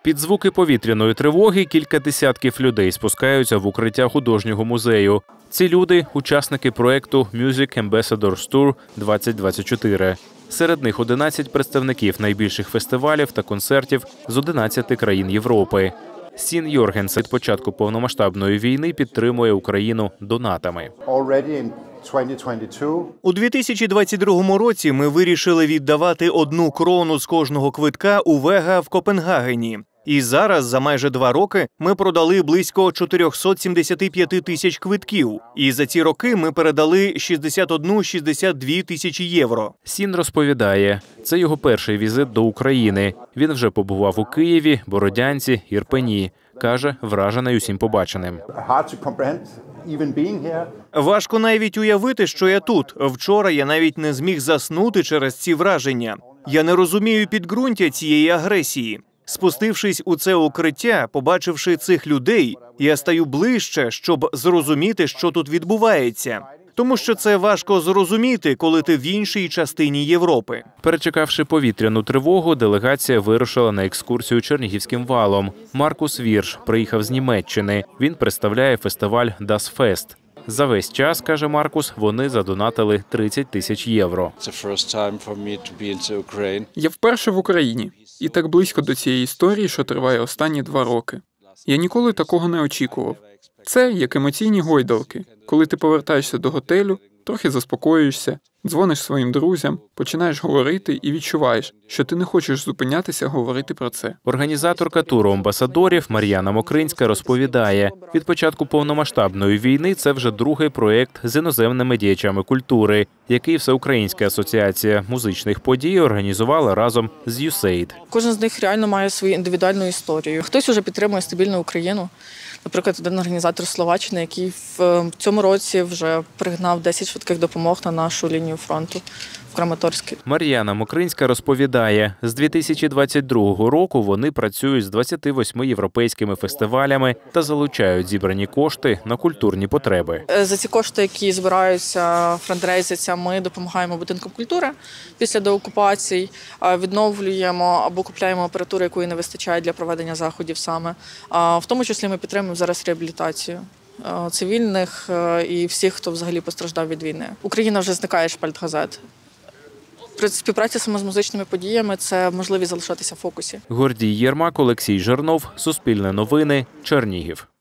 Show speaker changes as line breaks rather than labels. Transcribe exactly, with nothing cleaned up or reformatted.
Під звуки повітряної тривоги кілька десятків людей спускаються в укриття художнього музею. Ці люди – учасники проєкту Music Ambassadors Tour двадцять двадцять чотири. Серед них одинадцять представників найбільших фестивалів та концертів з одинадцяти країн Європи. Сін Йоргенс від початку повномасштабної війни підтримує Україну донатами.
У дві тисячі двадцять другому році ми вирішили віддавати одну крону з кожного квитка у Вега в Копенгагені. І зараз, за майже два роки, ми продали близько чотирьохсот сімдесяти п'яти тисяч квитків. І за ці роки ми передали шістдесят одну - шістдесят дві тисячі євро.
Сін розповідає, це його перший візит до України. Він вже побував у Києві, Бородянці, Ірпені. Каже, вражений усім побаченим.
Важко навіть уявити, що я тут. Вчора я навіть не зміг заснути через ці враження. Я не розумію підґрунтя цієї агресії. Спустившись у це укриття, побачивши цих людей, я стаю ближче, щоб зрозуміти, що тут відбувається. Тому що це важко зрозуміти, коли ти в іншій частині Європи.
Перечекавши повітряну тривогу, делегація вирушила на екскурсію Чернігівським валом. Маркус Вірш приїхав з Німеччини. Він представляє фестиваль Das Fest. За весь час, каже Маркус, вони задонатили тридцять тисяч євро.
Я вперше в Україні. І так близько до цієї історії, що триває останні два роки. Я ніколи такого не очікував. Це як емоційні гойдалки. Коли ти повертаєшся до готелю, трохи заспокоюєшся, дзвониш своїм друзям, починаєш говорити і відчуваєш, що ти не хочеш зупинятися говорити про це.
Організаторка туру амбасадорів Мар'яна Мокринська розповідає, від початку повномасштабної війни це вже другий проєкт з іноземними діячами культури, який Всеукраїнська асоціація музичних подій організувала разом з ю ес ей ай ді.
Кожен з них реально має свою індивідуальну історію. Хтось уже підтримує стабільну Україну. Наприклад, один організатор Словаччини, який в цьому році вже пригнав десять швидких допомог на нашу лінію фронту в Краматорській.
Мар'яна Мокринська розповідає, з дві тисячі двадцять другого року вони працюють з двадцяти восьми європейськими фестивалями та залучають зібрані кошти на культурні потреби.
За ці кошти, які збираються, франдрейзяться, ми допомагаємо будинкам культури після деокупацій, відновлюємо або купляємо апаратуру, якої не вистачає для проведення заходів саме. В тому числі ми підтримуємо зараз реабілітацію цивільних і всіх, хто взагалі постраждав від війни. Україна вже зникає шпальт газет. Співпраця саме з музичними подіями – це можливість залишатися в фокусі.
Гордій Єрмак, Олексій Жернов, Суспільне новини, Чернігів.